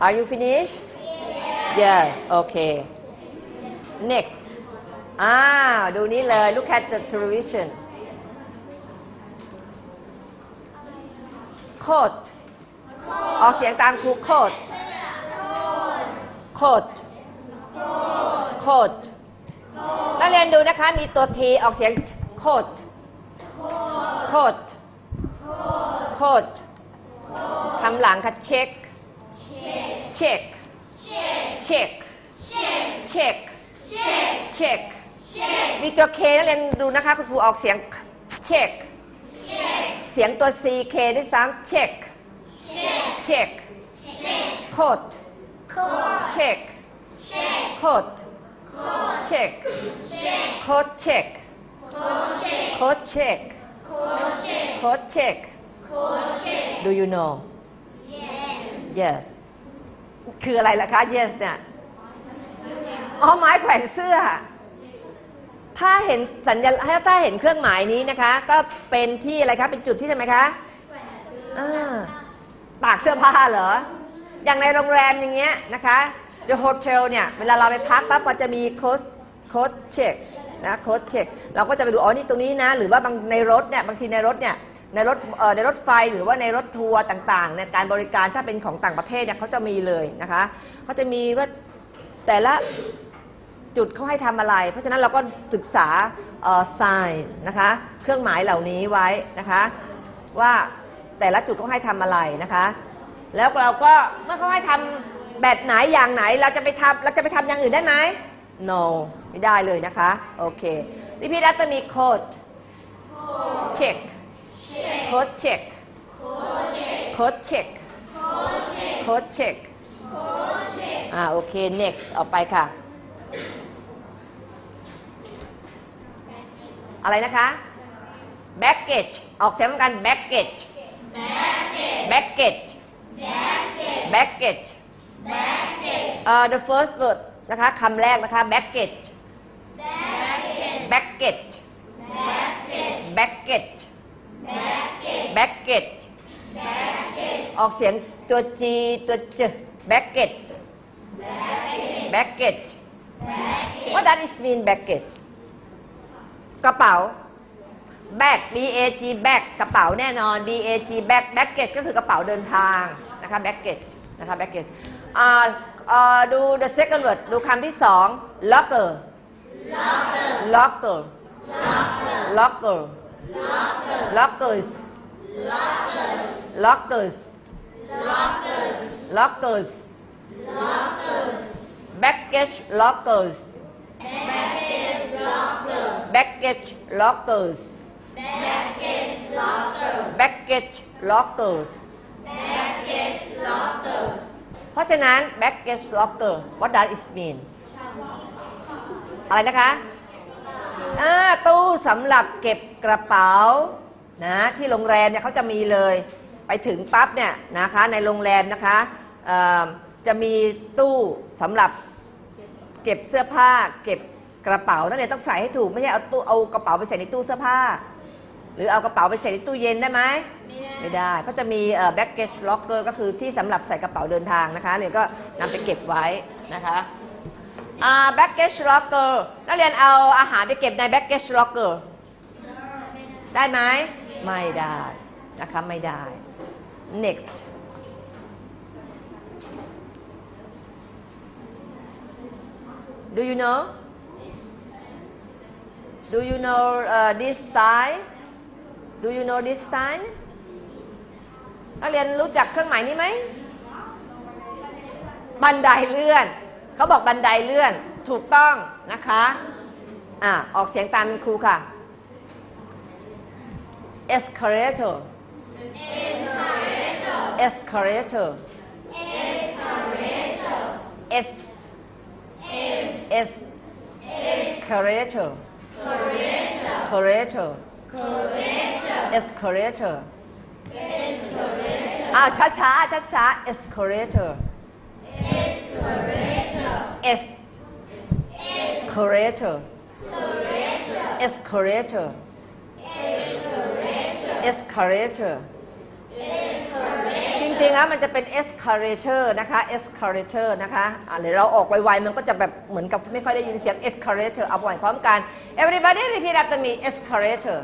Are you finished? Yes. Okay. Next. ดูนี้เลย Look at the television. Coat ออกเสียงตามครู coat coat coat นักเรียนดูนะคะมีตัว T ออกเสียง coat coat coat คำหลังค่ะ check check check check check มีตัว K นักเรียนดูนะคะคุณครูออกเสียง check เสียงตัว C K ด้วยซ้ำ check check coat check coat check coat check coat check coat check Do you know Yes คืออะไรล่ะคะ Yes เนี่ยไม้แขวนเสื้อถ้าเห็นสัญลักษณ์ถ้าเห็นเครื่องหมายนี้นะคะก็เป็นที่อะไรคะเป็นจุดที่ทำไมคะตากเสื้อผ้าเหรออย่างในโรงแรมอย่างเงี้ยนะคะ The hotel เนี่ยเวลาเราไปพักปั๊บมันจะมีcoat check นะ coat check เราก็จะไปดูนี่ตรงนี้นะหรือว่าบางในรถเนี่ยบางทีในรถเนี่ยในรถไฟหรือว่าในรถทัวร์ต่างๆในการบริการถ้าเป็นของต่างประเทศเนี่ยเขาจะมีเลยนะคะเขาจะมีว่าแต่ละจุดเขาให้ทำอะไรเพราะฉะนั้นเราก็ศึกษาsign นะคะเครื่องหมายเหล่านี้ไว้นะคะว่าแต่ละจุดเขาให้ทำอะไรนะคะแล้วเราก็เมื่อเขาให้ทำแบบไหนอย่างไหนเราจะไปทำอย่างอื่นได้ไหม no ไม่ได้เลยนะคะโอเคrepeat after me code check code check code check code check โอเค next ออกไปค่ะอะไรนะคะ baggage ออกเสียงเหมือนกัน baggage baggage baggage the first word นะคะคำแรกนะคะ baggage baggage baggage baggage ออกเสียงตัว G ตัว J baggage baggage what does it mean baggage กระเป๋า bag b a g bag กระเป๋าแน่นอน b a g bag baggage ก็คือกระเป๋าเดินทางนะคะ baggage นะคะ baggage ดู the second word ดูคำที่สอง locker locker locker lockers lockers lockers baggage lockers baggage lockers baggage lockers เพราะฉะนั้น baggage locker what does it mean อะไรนะคะตู้สำหรับเก็บกระเป๋านะที่โรงแรมเนี่ยเขาจะมีเลยไปถึงปั๊บเนี่ยนะคะในโรงแรมนะคะจะมีตู้สำหรับเก็บเสื้อผ้าเก็บกระเป๋านักเรียนต้องใส่ให้ถูกไม่ใช่เอากระเป๋าไปใส่ในตู้เสื้อผ้าหรือเอากระเป๋าไปใส่ในตู้เย็นได้ไหมไม่ได้เขาจะมีbaggage locker ก็คือที่สำหรับใส่กระเป๋าเดินทางนะคะเนี่ยก็นำไปเก็บไว้นะคะbaggage locker นักเรียนเอาอาหารไปเก็บใน baggage locker ได้ไหมไม่ได้นะคะไม่ได้ next do you know this sign do you know this sign นักเรียนรู้จักเครื่องหมายนี้ไหมบันไดเลื่อนเขาบอกบันไดเลื่อนถูกต้องนะคะออกเสียงตามครูค่ะ escalator escalator escalator escalator ช้าescalator escalator escalator escalator จริงๆแล้วมันจะเป็น escalator นะคะ escalator นะคะเดี๋ยวเราออกไวๆมันก็จะแบบเหมือนกับไม่ค่อยได้ยินเสียง escalator เอาไว้พร้อมกัน everybody repeat after me escalator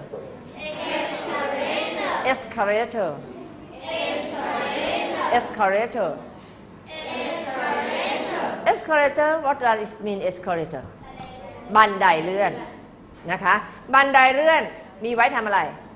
escalator escalator escalator what does it mean escalator บันไดเลื่อนนะคะบันไดเลื่อนมีไว้ทำอะไร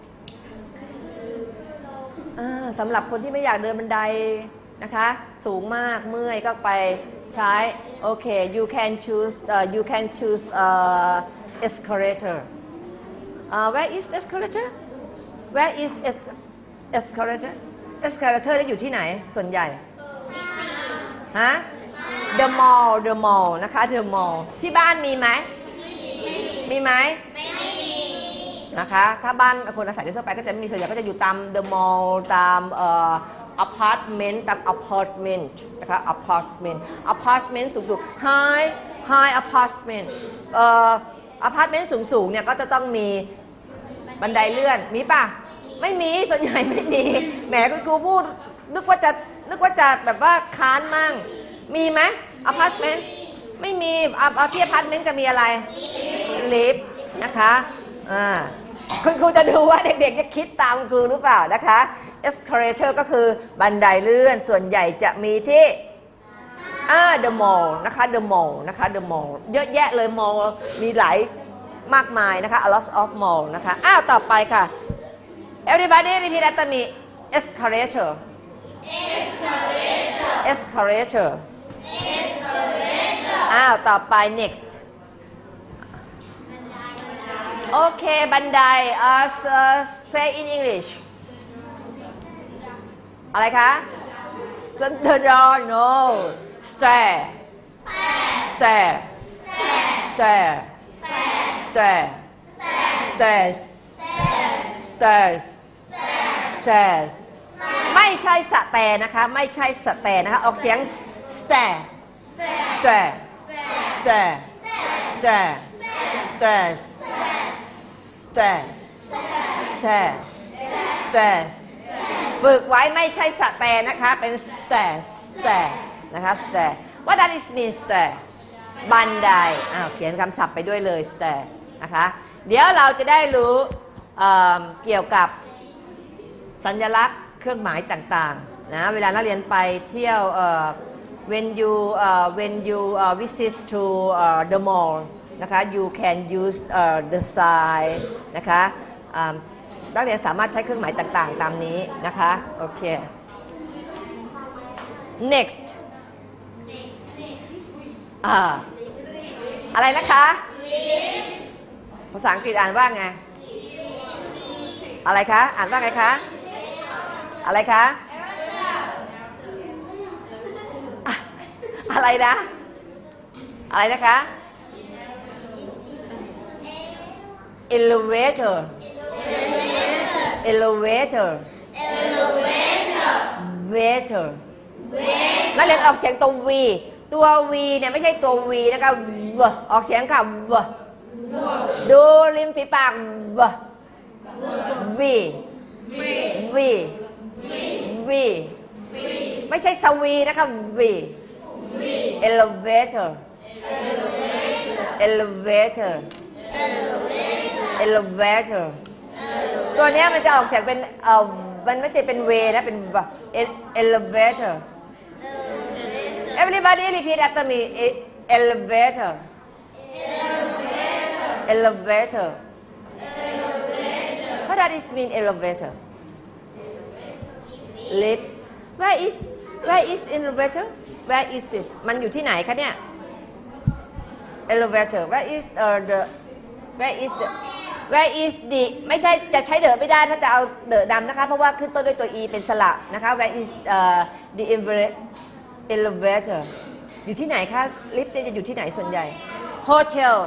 สำหรับคนที่ไม่อยากเดินบันไดนะคะสูงมากเมื่อยก็ไปใช้โอเค you can choose escalator where is escalator where is escalator escalator ได้อยู่ที่ไหนส่วนใหญ่ฮะ the mall นะคะ the mall ที่บ้านมีไหมมีไหมไม่มีนะคะถ้าบ้านคนอาศัยทั่วไปก็จะมีส่วนใหญ่ก็จะอยู่ตาม the mall ตามapartment ตาม apartment นะคะ apartment สูงๆ high apartment apartment สูงๆเนี่ยก็จะต้องมีบันไดเลื่อนมีป่ะไม่มีส่วนใหญ่ไม่มีแหมคุณครูพูดนึกว่าจะแบบว่าค้านมั่งมีไหมอพาร์ตเมนต์ไม่มีที่อพาร์ตเมนต์จะมีอะไรลิฟต์นะคะคุณครูจะดูว่าเด็กๆจะคิดตามครูหรือเปล่านะคะ escalator ก็คือบันไดเลื่อนส่วนใหญ่จะมีที่the mall นะคะ the mall นะคะ the mall เยอะแยะเลย mall มีหลายมากมายนะคะ a lot of mall นะคะต่อไปค่ะ everybody repeat after me escalator escalator ต่อไป next โอเคบันไดsay in English อะไรคะ the door no stair stair stair stair stairs stairs stairs ไม่ใช่สแตร์นะคะไม่ใช่สแตร์นะคะออกเสียง stair stair stair stair stairs stair stair stairs ฝึกไว้ไม่ใช่สแตร์นะคะเป็น stair stair นะคะ stair what does it mean stair บันไดเขียนคำศัพท์ไปด้วยเลย stair นะคะเดี๋ยวเราจะได้รู้เกี่ยวกับสัญลักษณ์เครื่องหมายต่างๆนะเวลานักเรียนไปเที่ยวwhen you visit to the mall นะคะ you can use the sign นะคะนักเรียนสามารถใช้เครื่องหมายต่างๆตามนี้นะคะโอเค next อะไรนะคะภาษาอังกฤษอ่านว่าไงอะไรคะอ่านว่าไงคะอะไรคะอะไรนะอะไรนะคะ elevator elevator waiter นักเรียนออกเสียงตัว V ตัว V เนี่ยไม่ใช่ตัว V นะคะออกเสียงค่ะดูริมฝีปาก V V V ไม่ใช่สวีนะคะ V elevator elevator elevator ตัวนี้มันจะออกเสียงเป็นมันไม่ใช่เป็น V นะเป็น elevator everybody repeat after me elevator elevator what does it mean elevator lift where is elevator where is it มันอยู่ที่ไหนคะเนี่ย elevator where is theไม่ใช่จะใช้เดอะไม่ได้ถ้าจะเอาเดอะดำนะคะเพราะว่าขึ้นต้นด้วยตัว e เป็นสระนะคะ where is the elevator อยู่ที่ไหนคะลิฟต์จะอยู่ที่ไหนส่วนใหญ่ hotel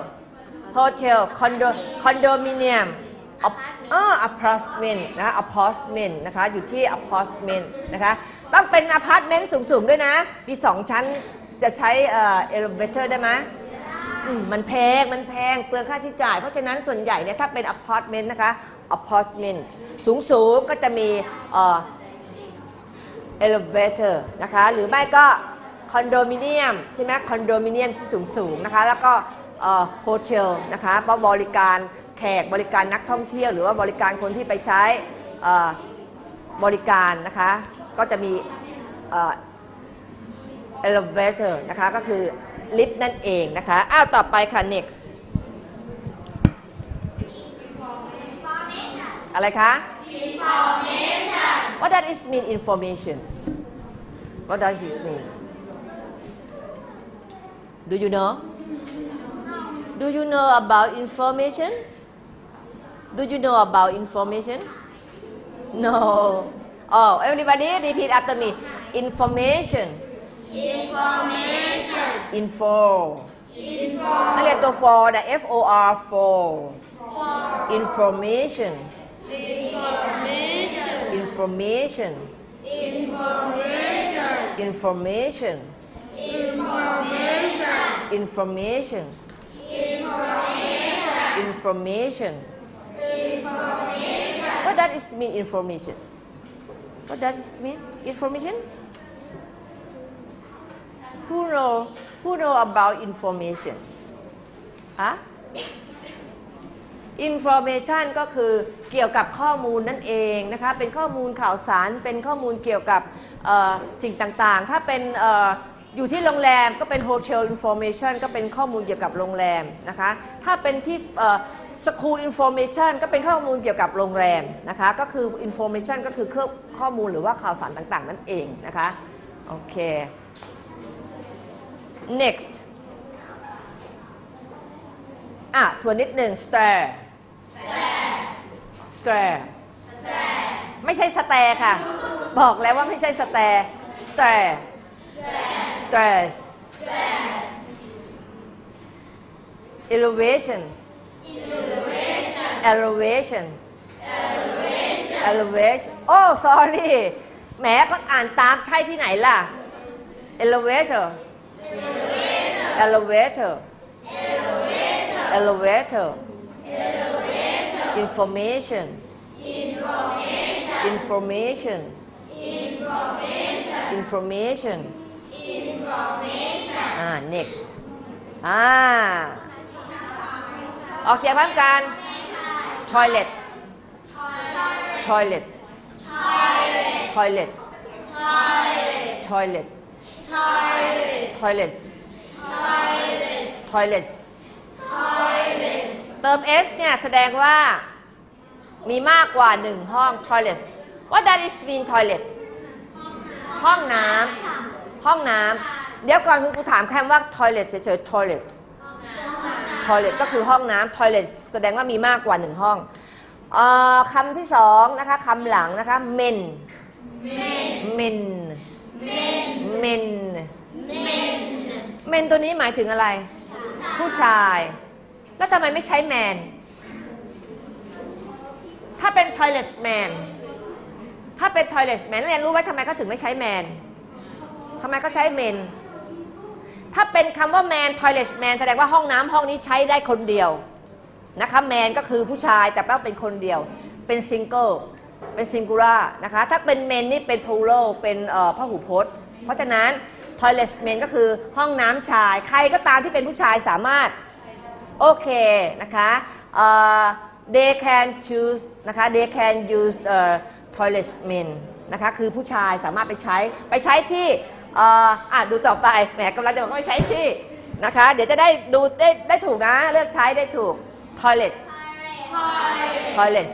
condominium apartment นะคะ apartment นะคะอยู่ที่ apartment นะคะต้องเป็น apartment สูงๆด้วยนะมี2ชั้นจะใช้elevator ได้ไหมมันแพงเปลืองค่าใช้จ่ายเพราะฉะนั้นส่วนใหญ่เนี่ยถ้าเป็น apartment นะคะ apartment สูงๆก็จะมี elevator นะคะหรือไม่ก็คอนโดมิเนียมใช่ไหมคอนโดมิเนียมที่สูงนะคะแล้วก็โฮเทลนะคะเพราะบริการแขกบริการนักท่องเที่ยวหรือว่าบริการคนที่ไปใช้บริการนะคะก็จะมี elevator นะคะก็คือลิฟต์นั่นเองนะคะอ้าวต่อไปค่ะ next อะไรคะ information what does it mean information what does it mean do you know do you know about information do you know about information no oh everybody repeat after me information information info นักเรียนตัว for นะ F O R for information information information information information what does it mean information what does it mean information who know about information ฮะ information ก็คือเกี่ยวกับข้อมูลนั่นเองนะคะเป็นข้อมูลข่าวสารเป็นข้อมูลเกี่ยวกับสิ่งต่างๆถ้าเป็นอยู่ที่โรงแรมก็เป็น hotel information ก็เป็นข้อมูลเกี่ยวกับโรงแรมนะคะถ้าเป็นที่school information ก็เป็นข้อมูลเกี่ยวกับโรงแรมนะคะก็คือ information ก็คือข้อมูลหรือว่าข่าวสารต่างๆนั่นเองนะคะโอเค next ทวนนิดหนึ่ง stare stare ไม่ใช่ stare ค่ะบอกแล้วว่าไม่ใช่ stare stare stress elevation elevation elevation oh sorry แหมก็อ่านตามใช่ที่ไหนล่ะ elevator elevator elevator information information information next ออกเสียงพร้อมกัน toilet toilet toilet toilet toilets toilets เติม s เนี่ยแสดงว่ามีมากกว่า1ห้อง toilet what does it mean toilet ห้องน้ำห้องน้ำเดี๋ยวก่อนคุณครูถามแค่ว่า toilet เฉยๆ toilet toilet ก็คือห้องน้ำ toilet แสดงว่ามีมากกว่า1ห้องคำที่2นะคะคำหลังนะคะ men men men men ตัวนี้หมายถึงอะไรผู้ชายแล้วทำไมไม่ใช้ man ถ้าเป็น toilet man ถ้าเป็น toilet man เรียนรู้ไว้ทำไมเขาถึงไม่ใช้ man ทำไมเขาใช้ men ถ้าเป็นคำว่า man toilet man แสดงว่าห้องน้ำห้องนี้ใช้ได้คนเดียวนะคะ man ก็คือผู้ชายแต่แปลว่าเป็นคนเดียวเป็น single เป็น singular นะคะถ้าเป็น men นี่เป็น plural เป็นพหูพจน์เพราะฉะนั้น toilet man ก็คือห้องน้ำชายใครก็ตามที่เป็นผู้ชายสามารถโอเคนะคะthey can choose นะคะ they can use toilet men นะคะคือผู้ชายสามารถไปใช้ที่ดูต่อไปแหมกำลังจะบอกว่าไปใช้ที่นะคะเดี๋ยวจะได้ดูได้ถูกนะเลือกใช้ได้ถูก toilet toilet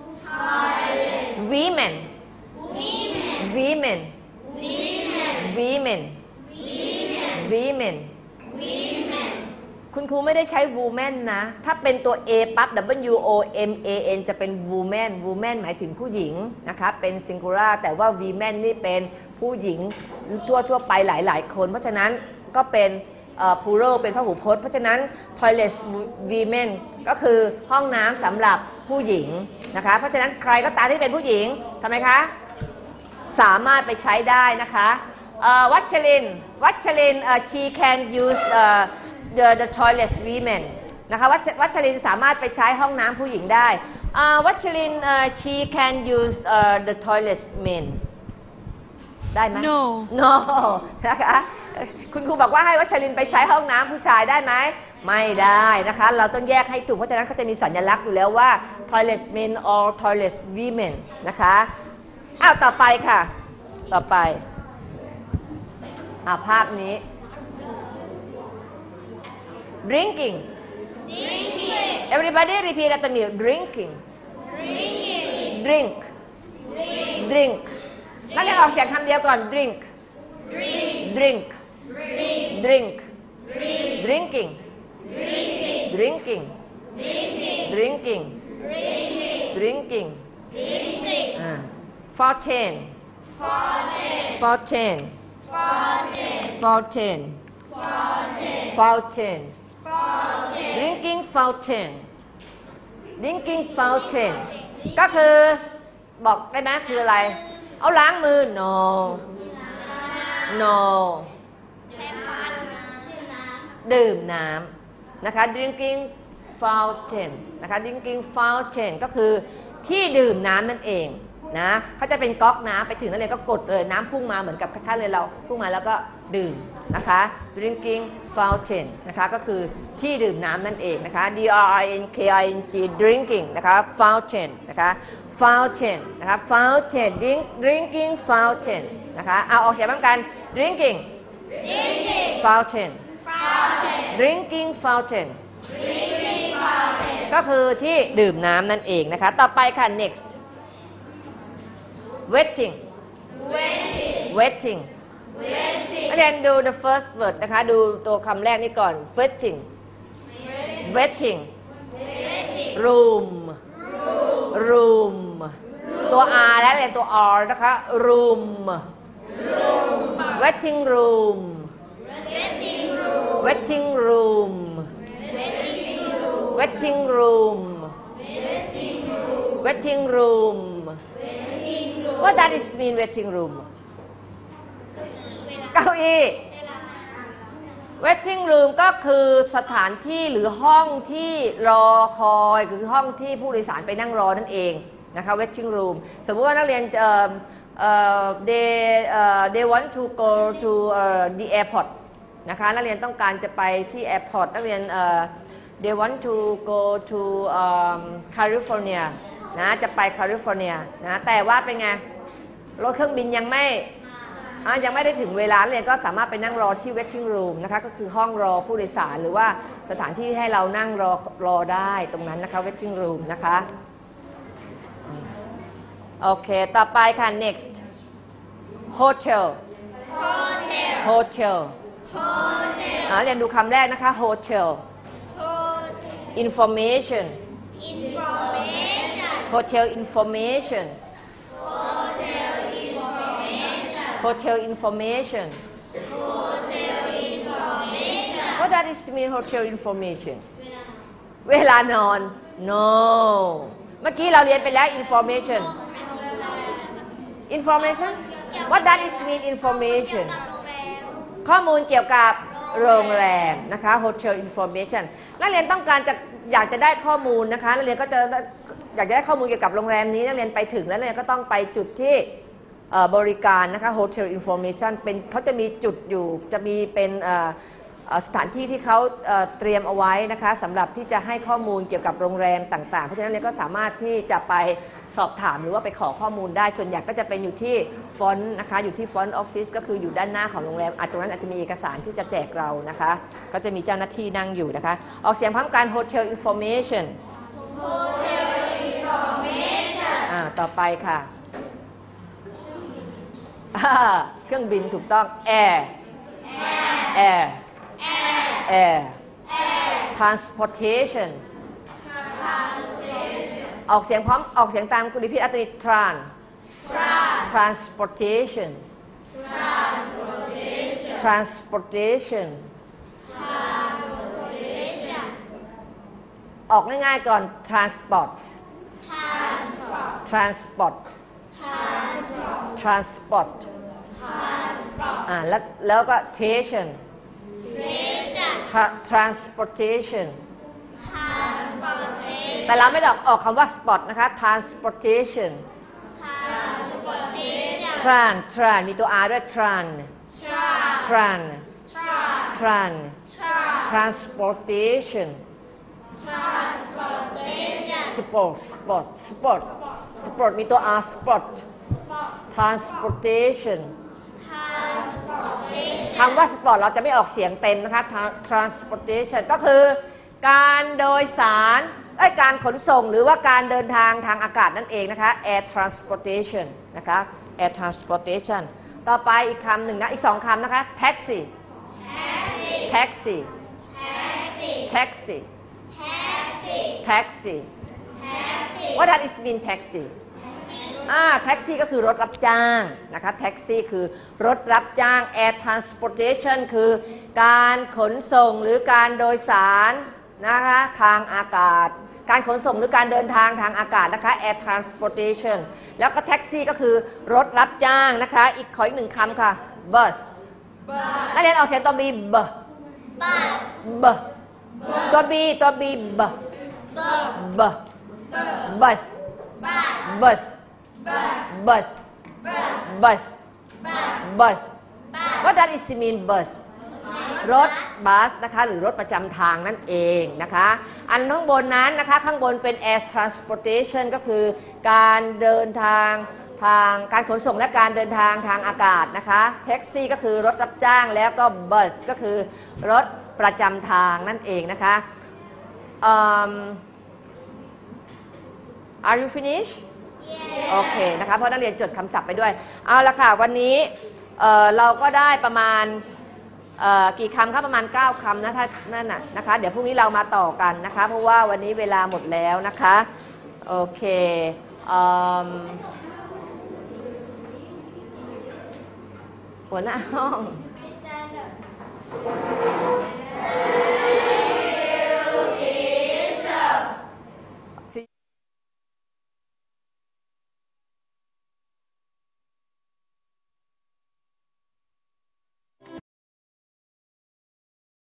women women women women คุณครูไม่ได้ใช้ woman นะถ้าเป็นตัว a ปั๊บ w o m a n จะเป็น woman woman หมายถึงผู้หญิงนะคะเป็น singular แต่ว่า women นี่เป็นผู้หญิงทั่วไปหลายๆคนเพราะฉะนั้นก็เป็นplural เป็นพหูพจน์เพราะฉะนั้น toilet women ก็คือห้องน้ำสำหรับผู้หญิงนะคะเพราะฉะนั้นใครก็ตามที่เป็นผู้หญิงทำไมคะสามารถไปใช้ได้นะคะวัชริน she can use the toilet women นะคะวัชรินสามารถไปใช้ห้องน้ำผู้หญิงได้วัชรินshe can use the toilet men ได้ไหม No no นะคะคุณครูบอกว่าให้วัชรินไปใช้ห้องน้ำผู้ชายได้ไหมไม่ได้นะคะเราต้องแยกให้ถูกเพราะฉะนั้นเขาจะมีสัญลักษณ์อยู่แล้วว่า toilet men or toilet women นะคะอ้าวต่อไปค่ะต่อไปภาพนี้ drinking everybody repeat after me drinking drink drink นักเรียนออกเสียงคำเดียวก่อน drink drink drink drinking drinking drinking drinking fountain fountain fountain fountain drinking fountain drinking fountain ก็คือบอกได้ไหมคืออะไรเอาล้างมือ no no ดื่มน้ำนะคะ drinking fountain นะคะ drinking fountain ก็คือที่ดื่มน้ำนั่นเองนะเขาจะเป็นก๊อกน้ำไปถึงนั่นเลยก็กดเลยน้ำพุ่งมาเหมือนกับคล้ายๆเลยเราพุ่งมาแล้วก็ดื่มนะคะ drinking fountain นะคะก็คือที่ดื่มน้ำนั่นเองนะคะ drinking drinking นะคะ fountain นะคะ fountain นะคะ fountain drinking fountain นะคะเอาออกเสียงพร้อมกัน drinking fountain drinking fountain ก็คือที่ดื่มน้ำนั่นเองนะคะต่อไปค่ะ next wetting wetting นักเรียนดู the first word นะคะดูตัวคำแรกนี้ก่อน wetting wetting room room ตัว R และเรียนตัว R นะคะ room wetting room wetting room wetting room wetting room what does it mean wetting room เก้าอี้ waiting room ก็คือสถานที่หรือห้องที่รอคอยคือห้องที่ผู้โดยสารไปนั่งรอนั่นเองนะคะ waiting room สมมติว่านักเรียนthey want to go to the airport นะคะนักเรียนต้องการจะไปที่ airport นักเรียนthey want to go to California นะจะไปแคลิฟอร์เนียนะแต่ว่าเป็นไงรถเครื่องบินยังไม่ได้ถึงเวลาเรียนก็สามารถไปนั่งรอที่ waiting room นะคะก็คือห้องรอผู้โดยสารหรือว่าสถานที่ให้เรานั่งรอได้ตรงนั้นนะคะ waiting room นะคะโอเคต่อไปค่ะ next hotel hotel เรียนดูคำแรกนะคะ hotel information hotel information hotel information what does it mean hotel information เวลานอน no เมื่อกี้เราเรียนไปแล้ว information information what does it mean information ข้อมูลเกี่ยวกับโรงแรมนะคะ hotel information นักเรียนต้องการอยากจะได้ข้อมูลนะคะนักเรียนก็จะอยากจะได้ข้อมูลเกี่ยวกับโรงแรมนี้นักเรียนไปถึงแล้วนักเรียนก็ต้องไปจุดที่บริการนะคะ hotel information เป็นเขาจะมีจุดอยู่จะมีเป็นสถานที่ที่เขาเตรียมเอาไว้นะคะสำหรับที่จะให้ข้อมูลเกี่ยวกับโรงแรมต่างๆเพราะฉะนั้นนักเรียนก็สามารถที่จะไปสอบถามหรือว่าไปขอข้อมูลได้ส่วนใหญ่ก็จะเป็นอยู่ที่ฟอนต์นะคะอยู่ที่ฟอนต์ออฟฟิศก็คืออยู่ด้านหน้าของโรงแรมตรงนั้นอาจจะมีเอกสารที่จะแจกเรานะคะก็จะมีเจ้าหน้าที่นั่งอยู่นะคะออกเสียงพร้อมกัน hotel information ต่อไปค่ะเครื่องบินถูกต้อง air transportation ออกเสียงพร้อมออกเสียงตามคุณดิพิษอัตโนมัติ transportation ออกง่ายๆก่อน transport แล้วก็ transportation แต่เราไม่ออกคำว่า spot นะคะ transportation tran tran มีตัว r ด้วย tran tran tran transportation sport sport sport sport มีตัว r sport transportation คำว่า sport เราจะไม่ออกเสียงเต็มนะคะ transportation ก็คือการโดยสารการขนส่งหรือว่าการเดินทางทางอากาศนั่นเองนะคะ air transportation นะคะ air transportation ต่อไปอีกคำหนึ่งนะอีก2คำนะคะ taxi taxi taxi taxi what does it mean taxiแท็กซี่ก็คือรถรับจ้างนะคะแท็กซี่คือรถรับจ้าง air transportation คือการขนส่งหรือการโดยสารนะคะทางอากาศการขนส่งหรือการเดินทางทางอากาศนะคะ air transportation แล้วก็แท็กซี่ก็คือรถรับจ้างนะคะขออีก1คำค่ะ bus นักเรียนออกเสียงตัว b b b ตัว b ตัว b b b bus bus bus bus bus what does it mean bus รถบัสนะคะหรือรถประจำทางนั่นเองนะคะอันข้างบนนั้นนะคะข้างบนเป็น air transportation ก็คือการเดินทางทางการขนส่งและการเดินทางทางอากาศนะคะแท็กซี่ก็คือรถรับจ้างแล้วก็บัสก็คือรถประจำทางนั่นเองนะคะAre you finished? โอเคนะคะเพราะนักเรียนจดคำศัพท์ไปด้วยเอาละค่ะวันนี้เราก็ได้ประมาณกี่คำครับประมาณ9คำนะถ้านั่นน่ะนะคะเดี๋ยวพรุ่งนี้เรามาต่อกันนะคะเพราะว่าวันนี้เวลาหมดแล้วนะคะโอเคหัวหน้าห้อง